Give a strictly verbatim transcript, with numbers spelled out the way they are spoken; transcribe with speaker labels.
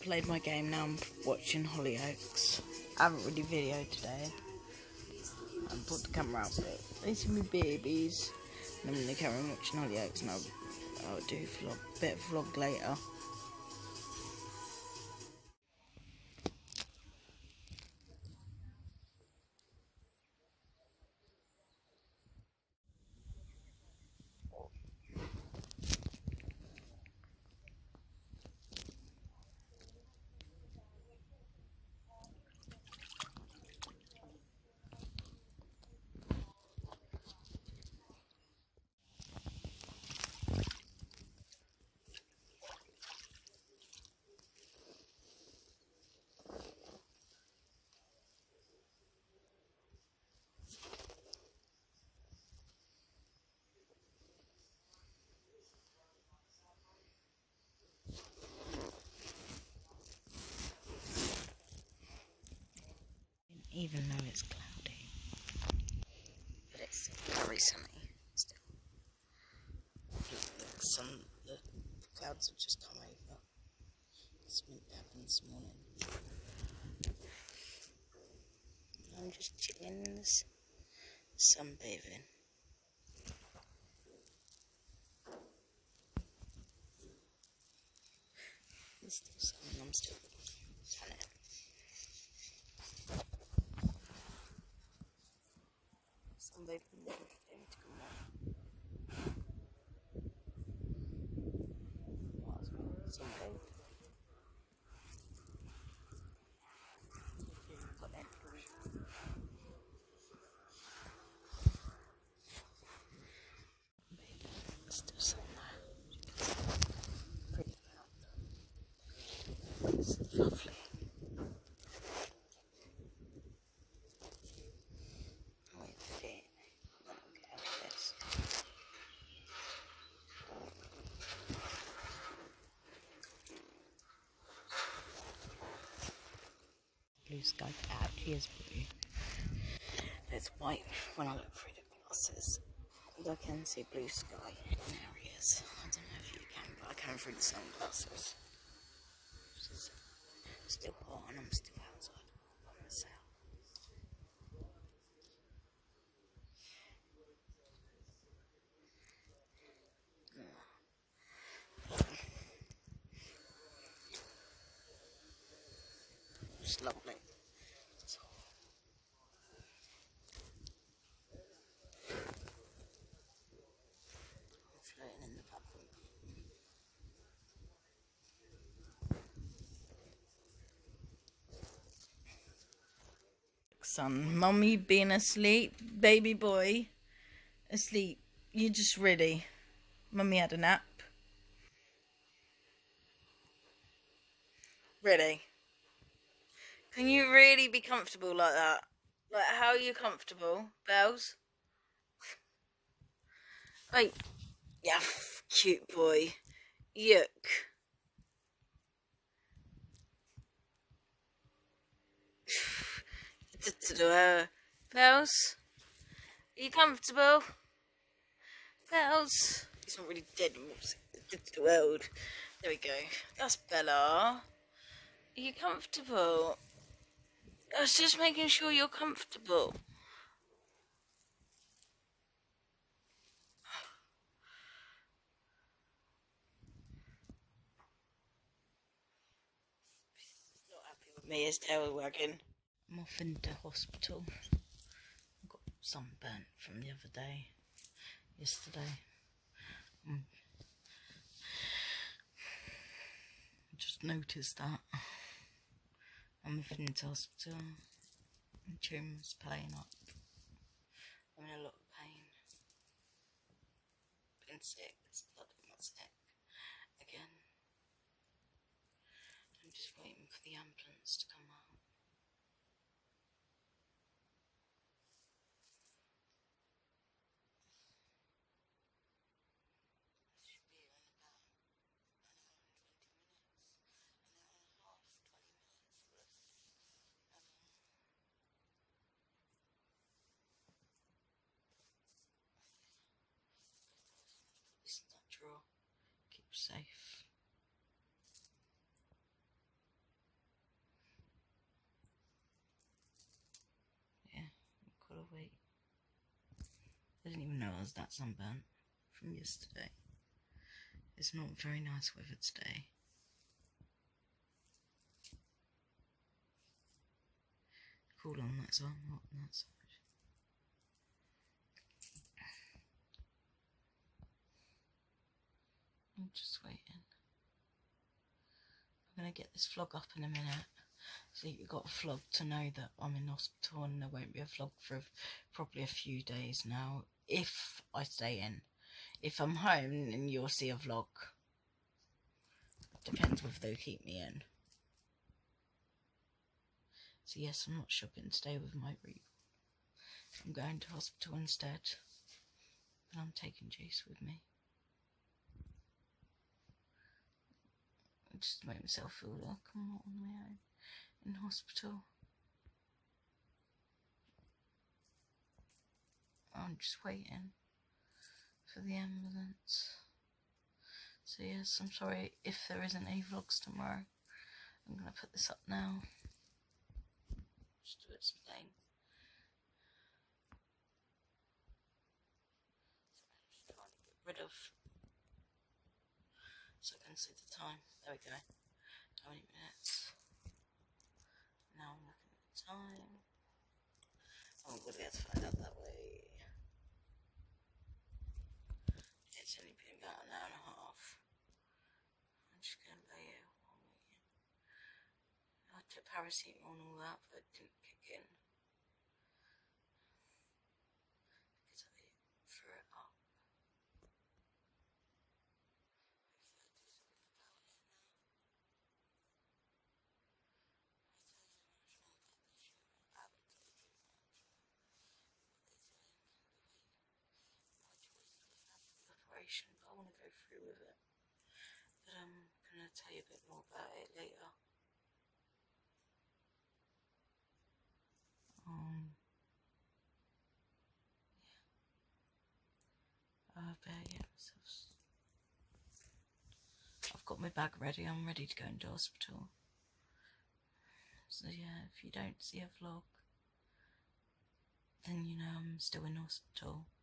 Speaker 1: played my game, now I'm watching Hollyoaks. I haven't really videoed today. I put the camera out, but these are my babies. And I'm in the camera watching Hollyoaks, and I'll, I'll do a vlog, bit of vlog later. Even though it's cloudy, but it's very sunny still. The sun, the clouds have just come over. It's meant to happen this morning. I'm just chilling in this sunbathing. It's still sunny, I'm still sunny. Sunbathing, they need to come on. Sunbathing. Still sun there. Pretty loud. This is lovely. Wait a bit. Then I'll get out of this. Blue sky actually is blue. It's white when I look through the glasses. I can see blue sky in areas. I don't know if you can, but I can through the sunglasses. It's still hot and I'm still outside by myself. It's lovely. It's hot. I'm floating in the bathroom. Son, mummy being asleep, baby boy asleep. You're just ready. Mummy had a nap. Ready? Can you really be comfortable like that? Like, how are you comfortable, Bells? Wait. Yeah, cute boy. Yuck. Bells? Are you comfortable? Bells? He's not really dead. The world. There we go. That's Bella. Are you comfortable? I was just making sure you're comfortable. Not happy with me, his tail wagging. I'm off into hospital. I got sunburnt from the other day. Yesterday. Mm. I just noticed that. I'm moving into hospital. My tumour's playing up. I'm in a lot of pain. Been sick. There's blood in my sick. Again. I'm just waiting for the ambulance to come out. It's natural. Keep safe. wait. I didn't even know I was that sunburnt from yesterday. It's not very nice weather today. Cool on that side, not on that side. I'm just waiting. I'm going to get this vlog up in a minute. So you've got a vlog to know that I'm in hospital, and there won't be a vlog for probably a few days now, if I stay in. If I'm home, then you'll see a vlog. Depends whether they'll keep me in. So yes, I'm not shopping today with my Regal. I'm going to hospital instead. And I'm taking Jace with me. Just to make myself feel like I'm not on my own in hospital. I'm just waiting for the ambulance. So yes, I'm sorry if there isn't any vlogs tomorrow. I'm going to put this up now. Just to explain. So I'm just trying to get rid of, so I can see the time. There we go. How many minutes? Now I'm looking at the time. Oh, I'm going to be able to find out that way. It's only been about an hour and a half. I'm just going to lay here while I'm waiting. I took paracetamol and all that, but it didn't kick in. Because I threw it up. But I want to go through with it. But I'm going to tell you a bit more about it later. Um, yeah. I better get myself. I've got my bag ready. I'm ready to go into hospital. So yeah, if you don't see a vlog, then you know I'm still in hospital.